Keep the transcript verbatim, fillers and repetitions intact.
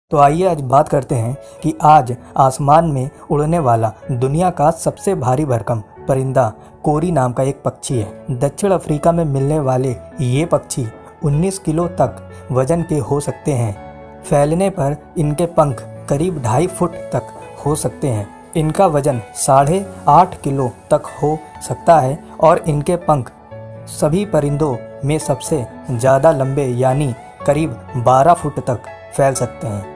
तो आइए आज बात करते हैं कि आज आसमान में उड़ने वाला दुनिया का सबसे भारी भरकम परिंदा कोरी नाम का एक पक्षी है। दक्षिण अफ्रीका में मिलने वाले ये पक्षी उन्नीस किलो तक वजन के हो सकते हैं। फैलने पर इनके पंख करीब ढाई फुट तक हो सकते हैं। इनका वजन साढ़े आठ किलो तक हो सकता है और इनके पंख सभी परिंदों में सबसे ज़्यादा लंबे यानी करीब बारह फुट तक फैल सकते हैं।